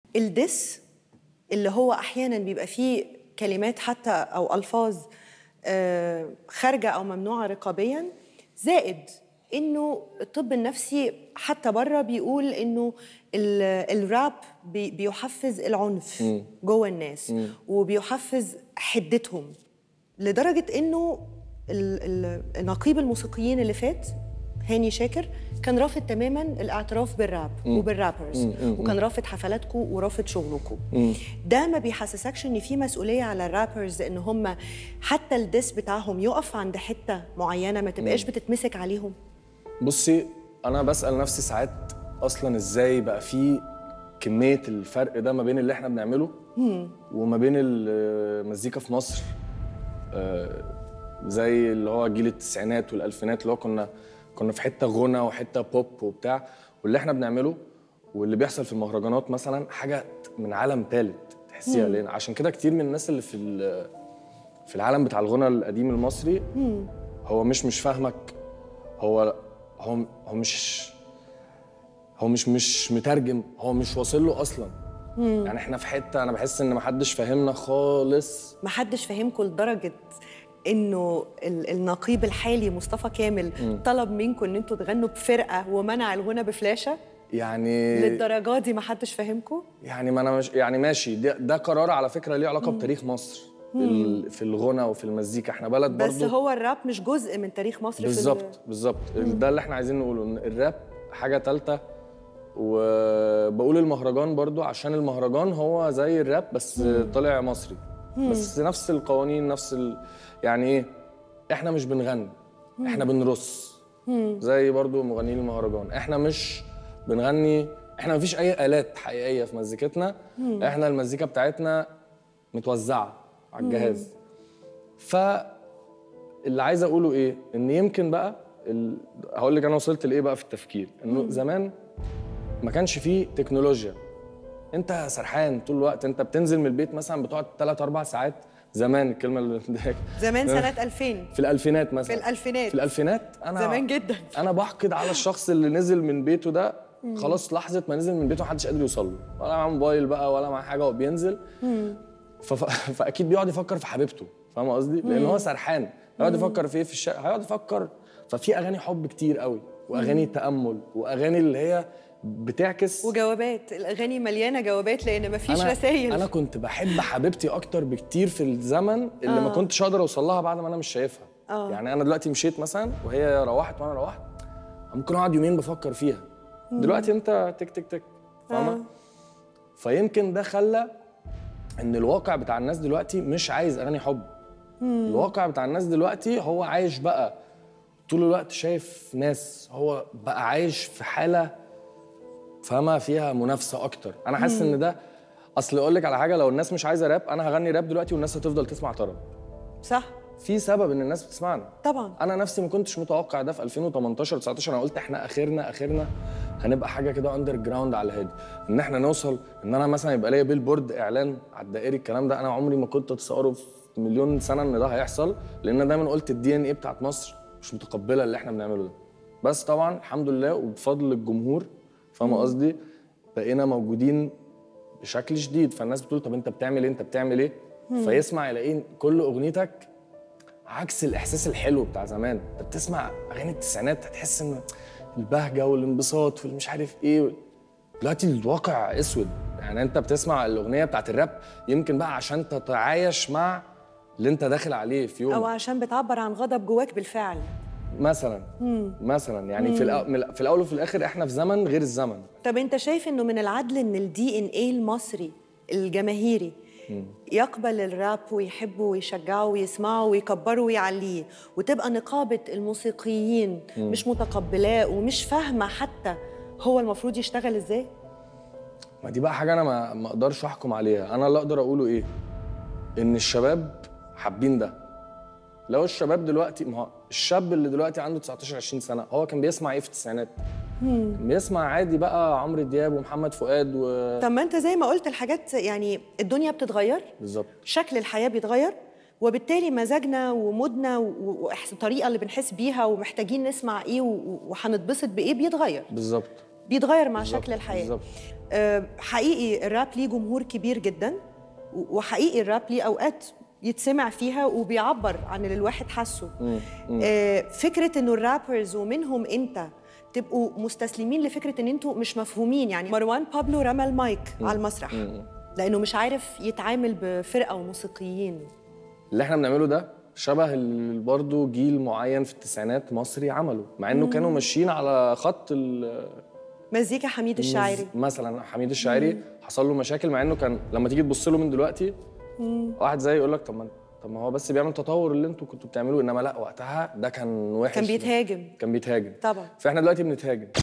الدس اللي هو احيانا بيبقى فيه كلمات حتى او الفاظ خارجه او ممنوعه رقابيا، زائد انه الطب النفسي حتى بره بيقول انه الراب بيحفز العنف جوه الناس وبيحفز حدتهم، لدرجه انه نقيب الموسيقيين اللي فات هاني شاكر كان رافض تماما الاعتراف بالراب وبالرابرز، وكان رافض حفلاتكم ورافض شغلكم. ده ما بيحسسكش ان في مسؤوليه على الرابرز ان هم حتى الدس بتاعهم يقف عند حته معينه ما تبقاش بتتمسك عليهم؟ بصي، انا بسال نفسي ساعات اصلا ازاي بقى في كميه الفرق ده ما بين اللي احنا بنعمله وما بين المزيكا في مصر، زي اللي هو جيل التسعينات والالفينات اللي هو كنا في حته غنى وحته بوب وبتاع، واللي احنا بنعمله واللي بيحصل في المهرجانات مثلا حاجه من عالم ثالث تحسيها. لان عشان كده كتير من الناس اللي في العالم بتاع الغنى القديم المصري هو مش فاهمك، هو مش مترجم، هو مش واصل له اصلا. يعني احنا في حته انا بحس ان محدش فاهمنا خالص. محدش فاهمكم لدرجه انه النقيب الحالي مصطفى كامل طلب منكم ان انتوا تغنوا بفرقه ومنع الغنى بفلاشه؟ يعني للدرجه دي ما حدش فاهمكم؟ يعني ما انا مش يعني ماشي، ده قرار على فكره ليه علاقه بتاريخ مصر في الغنى وفي المزيكا. احنا بلد برضو، بس هو الراب مش جزء من تاريخ مصر. بالظبط ده اللي احنا عايزين نقوله، ان الراب حاجه ثالثه. وبقول المهرجان برضو عشان المهرجان هو زي الراب بس طالع مصري، بس نفس القوانين يعني ايه، احنا مش بنغني، احنا بنرص زي برضو مغنيين المهرجان. احنا مش بنغني، احنا مفيش اي آلات حقيقية في مزيكتنا، احنا المزيكا بتاعتنا متوزعة على الجهاز. فاللي عايز اقوله ايه، ان يمكن بقى هقول لك انا وصلت لايه بقى في التفكير، انه زمان ما كانش فيه تكنولوجيا، انت سرحان طول الوقت، انت بتنزل من البيت مثلا بتقعد 3-4 ساعات. زمان الكلمه اللي زمان سنه 2000 في الالفينات مثلا، في الالفينات انا زمان جدا. انا بحقد على الشخص اللي نزل من بيته ده، خلاص لحظه ما نزل من بيته محدش قادر يوصل له، ولا معاه موبايل بقى ولا معاه حاجه وبينزل. فاكيد بيقعد يفكر في حبيبته، فاهمه قصدي؟ لان هو سرحان، هيقعد يفكر في ايه في الشارع، هيقعد يفكر. ففي اغاني حب كتير قوي، واغاني تامل، واغاني اللي هي بتعكس، وجوابات. الاغاني مليانه جوابات لان مفيش رسائل. انا كنت بحب حبيبتي اكتر بكتير في الزمن اللي ما كنتش اقدر اوصل لها بعد ما انا مش شايفها. يعني انا دلوقتي مشيت مثلا وهي روحت وانا روحت، ممكن اقعد يومين بفكر فيها. دلوقتي انت تك تك تك، فاهمه؟ فيمكن ده خلى ان الواقع بتاع الناس دلوقتي مش عايز اغاني حب. الواقع بتاع الناس دلوقتي هو عايش بقى طول الوقت، شايف ناس، هو بقى عايش في حاله فاهمه فيها منافسه اكتر. انا حاسس ان ده، اصل اقول لك على حاجه، لو الناس مش عايزه راب انا هغني راب دلوقتي والناس هتفضل تسمع طرب. صح، في سبب ان الناس بتسمعنا طبعا. انا نفسي ما كنتش متوقع ده في 2018 19. انا قلت احنا اخرنا هنبقى حاجه كده اندر جراوند على الهادي، ان احنا نوصل ان انا مثلا يبقى ليا بيلبورد اعلان على الدائري. الكلام ده انا عمري ما كنت اتصوره في مليون سنه ان ده هيحصل، لان انا دايما قلت الدي ان ايه بتاعت مصر مش متقبله اللي احنا بنعمله ده. بس طبعا الحمد لله وبفضل الجمهور، فاهمه قصدي، بقينا موجودين بشكل شديد. فالناس بتقول طب انت بتعمل ايه، انت بتعمل ايه؟ فيسمع يلاقي كل اغنيتك عكس الاحساس الحلو بتاع زمان. انت بتسمع اغاني التسعينات هتحس ان البهجه والانبساط والمش عارف ايه. دلوقتي الواقع اسود. يعني انت بتسمع الاغنيه بتاعت الراب يمكن بقى عشان تتعايش مع اللي انت داخل عليه في يوم، او عشان بتعبر عن غضب جواك بالفعل مثلا يعني في الاول وفي الاخر احنا في زمن غير الزمن. طب انت شايف انه من العدل ان الدي ان ايه المصري الجماهيري يقبل الراب ويحبه ويشجعه ويسمعه ويكبره ويعليه، وتبقى نقابة الموسيقيين مش متقبلاه ومش فاهمة حتى هو المفروض يشتغل ازاي؟ ما دي بقى حاجة أنا ما أقدرش أحكم عليها. أنا اللي أقدر أقوله إيه؟ إن الشباب حابين ده. لو الشباب دلوقتي، ما هو الشاب اللي دلوقتي عنده 19-20 سنة هو كان بيسمع إيه في التسعينات؟ كان بيسمع عادي بقى عمرو دياب ومحمد فؤاد طب ما أنت زي ما قلت الحاجات، يعني الدنيا بتتغير، بالظبط، شكل الحياة بيتغير، وبالتالي مزاجنا ومودنا والطريقة اللي بنحس بيها ومحتاجين نسمع إيه وهنتبسط بإيه بيتغير. بالظبط، بيتغير مع شكل الحياة. بالظبط. حقيقي الراب ليه جمهور كبير جدا، وحقيقي الراب ليه اوقات يتسمع فيها وبيعبر عن اللي الواحد حاسه. فكره انه الرابرز ومنهم انت تبقوا مستسلمين لفكره ان انتوا مش مفهومين. يعني مروان بابلو رمى المايك على المسرح لانه مش عارف يتعامل بفرقه وموسيقيين. اللي احنا بنعمله ده شبه برضه جيل معين في التسعينات مصري عمله، مع انه كانوا ماشيين على خط مزيكا حميد الشاعري مثلا. حميد الشاعري حصل له مشاكل، مع انه كان لما تيجي تبص له من دلوقتي واحد زي يقول لك طب ما هو بس بيعمل تطور اللي انتوا كنتوا بتعملوه، انما لا وقتها ده كان وحش، كان بيتهاجم كان بيتهاجم طبعا. فاحنا دلوقتي بنتهاجم.